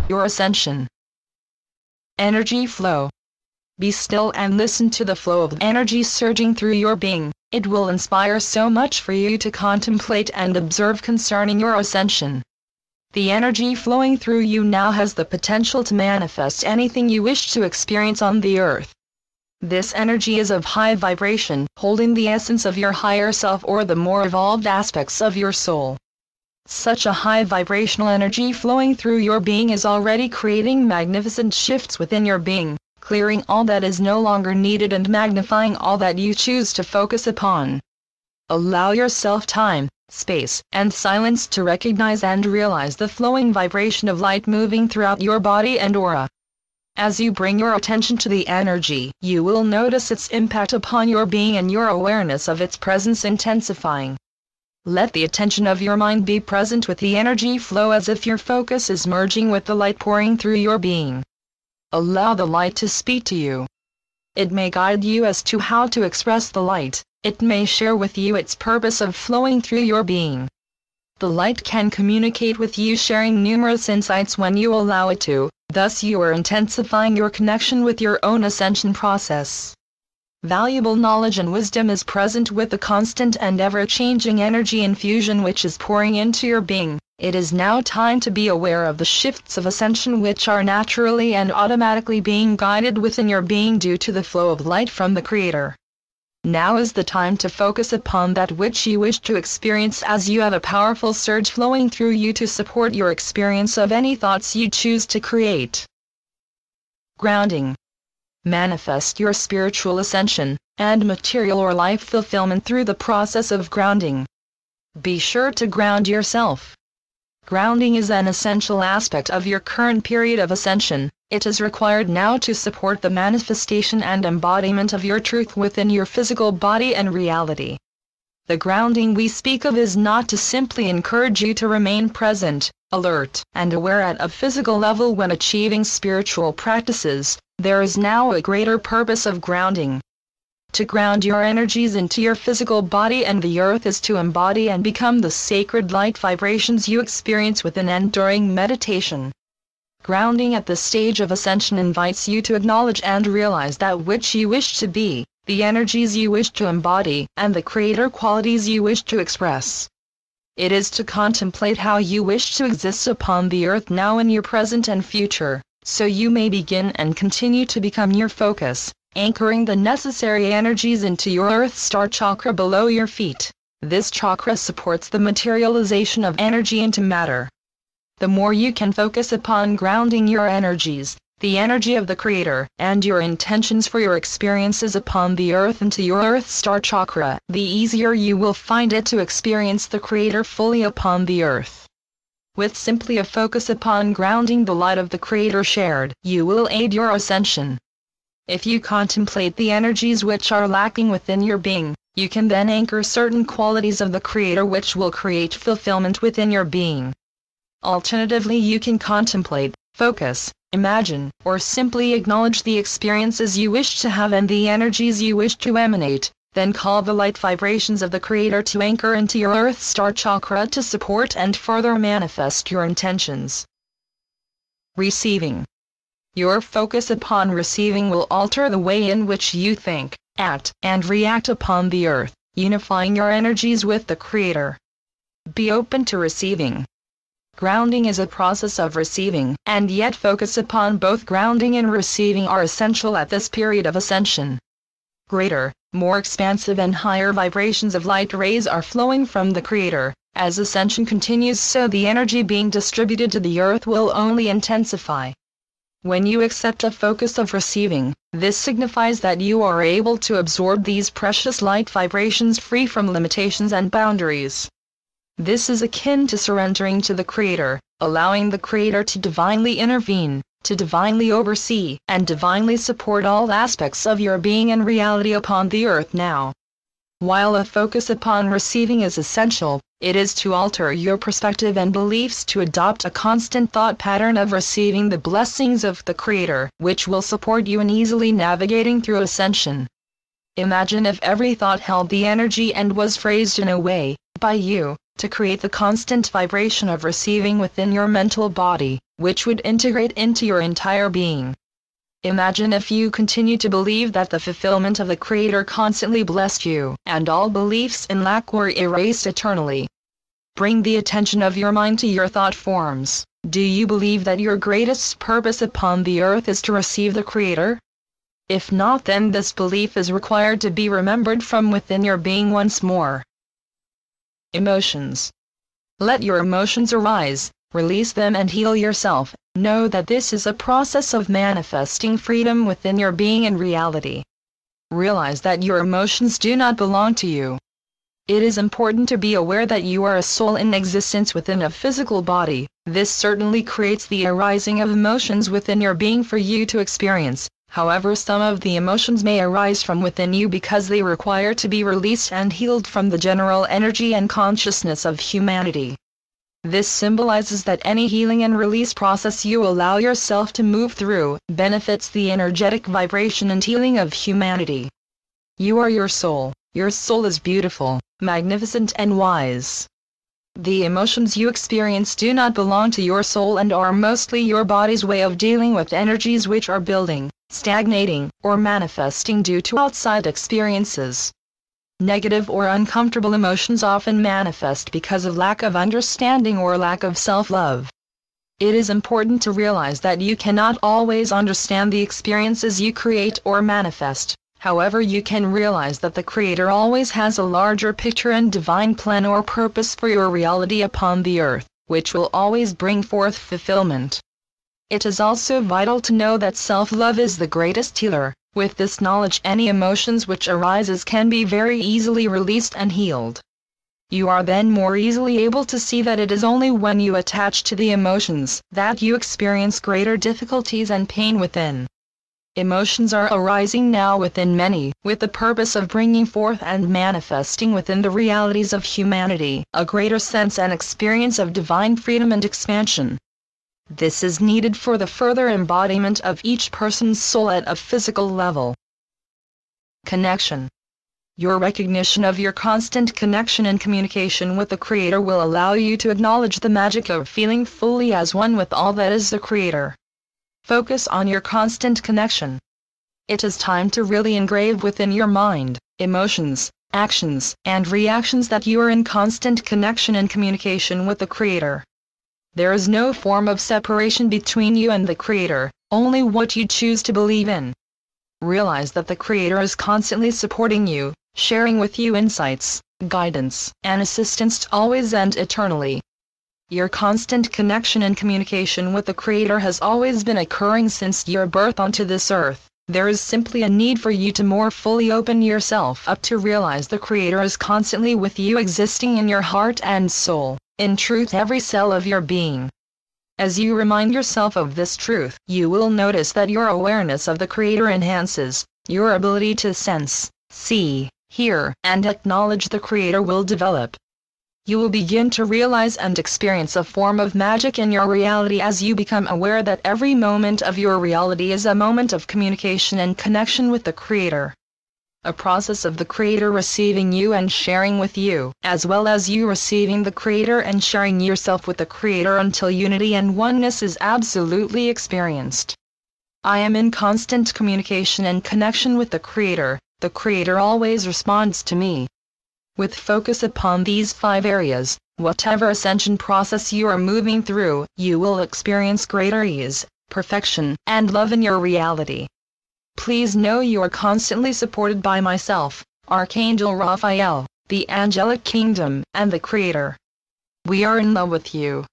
your ascension. Energy flow. Be still and listen to the flow of energy surging through your being. It will inspire so much for you to contemplate and observe concerning your ascension. The energy flowing through you now has the potential to manifest anything you wish to experience on the earth. This energy is of high vibration, holding the essence of your higher self or the more evolved aspects of your soul. Such a high vibrational energy flowing through your being is already creating magnificent shifts within your being, clearing all that is no longer needed and magnifying all that you choose to focus upon. Allow yourself time, space, and silence to recognize and realize the flowing vibration of light moving throughout your body and aura. As you bring your attention to the energy, you will notice its impact upon your being and your awareness of its presence intensifying. Let the attention of your mind be present with the energy flow as if your focus is merging with the light pouring through your being. Allow the light to speak to you. It may guide you as to how to express the light. It may share with you its purpose of flowing through your being. The light can communicate with you, sharing numerous insights when you allow it to. Thus you are intensifying your connection with your own ascension process. Valuable knowledge and wisdom is present with the constant and ever-changing energy infusion which is pouring into your being. It is now time to be aware of the shifts of ascension which are naturally and automatically being guided within your being due to the flow of light from the Creator. Now is the time to focus upon that which you wish to experience, as you have a powerful surge flowing through you to support your experience of any thoughts you choose to create. Grounding. Manifest your spiritual ascension and material or life fulfillment through the process of grounding. Be sure to ground yourself. Grounding is an essential aspect of your current period of ascension. It is required now to support the manifestation and embodiment of your truth within your physical body and reality. The grounding we speak of is not to simply encourage you to remain present, alert, and aware at a physical level when achieving spiritual practices. There is now a greater purpose of grounding. To ground your energies into your physical body and the earth is to embody and become the sacred light vibrations you experience within and during meditation. Grounding at this stage of ascension invites you to acknowledge and realize that which you wish to be, the energies you wish to embody, and the creator qualities you wish to express. It is to contemplate how you wish to exist upon the earth now in your present and future, so you may begin and continue to become your focus, anchoring the necessary energies into your Earth Star chakra below your feet. This chakra supports the materialization of energy into matter. The more you can focus upon grounding your energies, the energy of the Creator, and your intentions for your experiences upon the earth into your Earth Star chakra, the easier you will find it to experience the Creator fully upon the earth. With simply a focus upon grounding the light of the Creator shared, you will aid your ascension. If you contemplate the energies which are lacking within your being, you can then anchor certain qualities of the Creator which will create fulfillment within your being. Alternatively, you can contemplate, focus, imagine, or simply acknowledge the experiences you wish to have and the energies you wish to emanate, then call the light vibrations of the Creator to anchor into your Earth Star chakra to support and further manifest your intentions. Receiving. Your focus upon receiving will alter the way in which you think, act, and react upon the earth, unifying your energies with the Creator. Be open to receiving. Grounding is a process of receiving, and yet focus upon both grounding and receiving are essential at this period of ascension. Greater, more expansive and higher vibrations of light rays are flowing from the Creator. As ascension continues, so the energy being distributed to the earth will only intensify. When you accept a focus of receiving, this signifies that you are able to absorb these precious light vibrations free from limitations and boundaries. This is akin to surrendering to the Creator, allowing the Creator to divinely intervene, to divinely oversee, and divinely support all aspects of your being and reality upon the earth now. While a focus upon receiving is essential, it is to alter your perspective and beliefs to adopt a constant thought pattern of receiving the blessings of the Creator, which will support you in easily navigating through ascension. Imagine if every thought held the energy and was phrased in a way, by you, to create the constant vibration of receiving within your mental body, which would integrate into your entire being. Imagine if you continue to believe that the fulfillment of the Creator constantly blessed you, and all beliefs in lack were erased eternally. Bring the attention of your mind to your thought forms. Do you believe that your greatest purpose upon the earth is to receive the Creator? If not, then this belief is required to be remembered from within your being once more. Emotions. Let your emotions arise, release them and heal yourself. Know that this is a process of manifesting freedom within your being and reality. Realize that your emotions do not belong to you. It is important to be aware that you are a soul in existence within a physical body. This certainly creates the arising of emotions within your being for you to experience. However, some of the emotions may arise from within you because they require to be released and healed from the general energy and consciousness of humanity. This symbolizes that any healing and release process you allow yourself to move through benefits the energetic vibration and healing of humanity. You are your soul. Your soul is beautiful, magnificent and wise. The emotions you experience do not belong to your soul and are mostly your body's way of dealing with energies which are building, stagnating, or manifesting due to outside experiences. Negative or uncomfortable emotions often manifest because of lack of understanding or lack of self-love. It is important to realize that you cannot always understand the experiences you create or manifest. However, you can realize that the Creator always has a larger picture and divine plan or purpose for your reality upon the earth, which will always bring forth fulfillment. It is also vital to know that self-love is the greatest healer. With this knowledge, any emotions which arises can be very easily released and healed. You are then more easily able to see that it is only when you attach to the emotions that you experience greater difficulties and pain within. Emotions are arising now within many, with the purpose of bringing forth and manifesting within the realities of humanity a greater sense and experience of divine freedom and expansion. This is needed for the further embodiment of each person's soul at a physical level. Connection. Your recognition of your constant connection and communication with the Creator will allow you to acknowledge the magic of feeling fully as one with all that is the Creator. Focus on your constant connection. It is time to really engrave within your mind, emotions, actions, and reactions that you are in constant connection and communication with the Creator. There is no form of separation between you and the Creator, only what you choose to believe in. Realize that the Creator is constantly supporting you, sharing with you insights, guidance, and assistance always and eternally. Your constant connection and communication with the Creator has always been occurring since your birth onto this earth. There is simply a need for you to more fully open yourself up to realize the Creator is constantly with you, existing in your heart and soul, in truth every cell of your being. As you remind yourself of this truth, you will notice that your awareness of the Creator enhances. Your ability to sense, see, hear, and acknowledge the Creator will develop. You will begin to realize and experience a form of magic in your reality as you become aware that every moment of your reality is a moment of communication and connection with the Creator. A process of the Creator receiving you and sharing with you, as well as you receiving the Creator and sharing yourself with the Creator until unity and oneness is absolutely experienced. I am in constant communication and connection with the Creator. The Creator always responds to me. With focus upon these 5 areas, whatever ascension process you are moving through, you will experience greater ease, perfection, and love in your reality. Please know you are constantly supported by myself, Archangel Raphael, the Angelic Kingdom, and the Creator. We are in love with you.